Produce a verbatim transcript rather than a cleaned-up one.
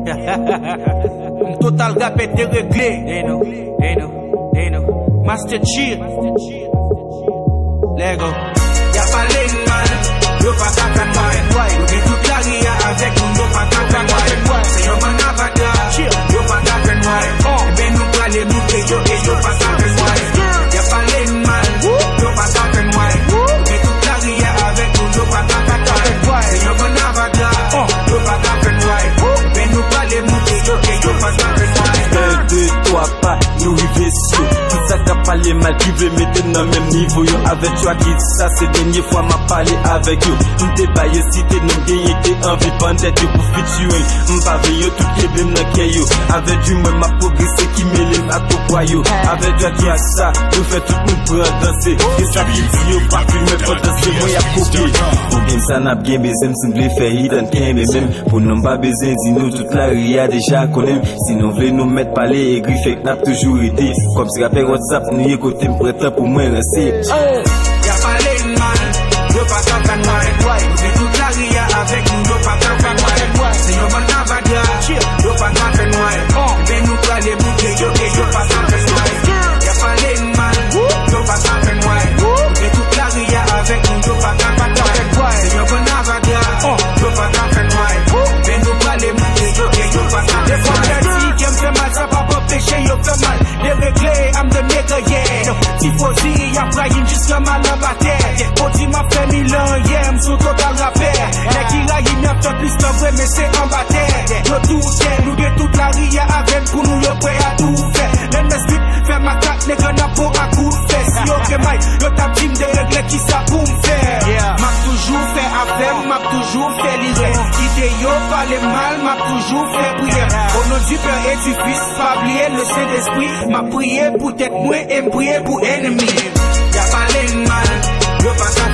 Total rap est déréglé. They know, they know, they know. Master Chief. Lego. Y'a pas les mal, y'a pas qu'à faire moi. Y'a toute la ria avec nous, y'a pas qu'à faire moi. C'est y'a mon avatar, y'a pas qu'à faire moi. Ben nous pas les moutrer, y'a pas qu'à faire moi. Y'a pas les mal, y'a pas qu'à faire moi. Y'a toute la ria avec nous, y'a pas qu'à faire moi. C'est y'a mon avatar, y'a pas qu'à faire moi. Ben nous pas les moutrer, y'a pas qu'à faire moi. Un, deux, trois, pas, nous river sur. Tout ça qu'a parlé mal, qui veut mettre dans le même niveau, yo. Avec toi qui dit ça, c'est dernière fois m'a parlé avec yo. M'te baye si t'es non gagné, t'es envie pendant yo pour featuring. M'pave yo, tout qui est bien dans yo. Avec du moi m'a progressé, qui mêle à tout quoi yo. Avec toi qui a ça, nous fait tout le monde pour danser. Et ça qui dit yo, pas filmer pour danser, moi y'a copié. Pour bien ça n'a bien besoin, m'semble faire hidden qu'un mais même. Pour nous pas besoin, dis nous toute la ria déjà connaît. Si nous voulons nous mettre parler et griffer, n'a toujours été. Comme si rappel WhatsApp, nous écouter m'prêter pour moi rester. Y'a pas les mal, y'a pas qu'à faire moi. Y'a toute la ria avec nous, y'a pas qu'à faire moi. C'est y'a mon avatar, y'a pas qu'à faire moi. Ben nous pas les bouquets, y'a pas qu'à faire moi. Y'a pas les mal, y'a pas qu'à faire moi. Y'a toute la ria avec nous, y'a pas qu'à faire moi. C'est y'a mon avatar, y'a pas qu'à faire moi. Ben nous pas les bouquets, y'a pas qu'à faire moi. Les fois qui me fait mal, ça va pas pécher, y'a fait mal. Les réglés, I'm the nigga, yeah. Tifosi, y'a Brian jusqu'à mal à la terre. Odi m'a fait mille ans, yeah, m'sou total rappel. Les qui raillent, y'a fait plus de vrai, mais c'est en bataille. Yo tout c'est, nous de toute la ria avec pour nous, yo prêt à tout faire. L'ennemi fait ma carte, les gars n'a pas à coup de fesse. Yo que maille, yo t'a team des règles qui ça pour m'faire. M'a toujours fait affaire, m'a toujours fait l'irée. Idée yo, parler mal, m'a toujours fait prière. Au nom du Père et du Fils, pas oublier le Saint-Esprit. M'a prié pour tête moi et prié pour ennemi. Y'a pas les mal, y'a pas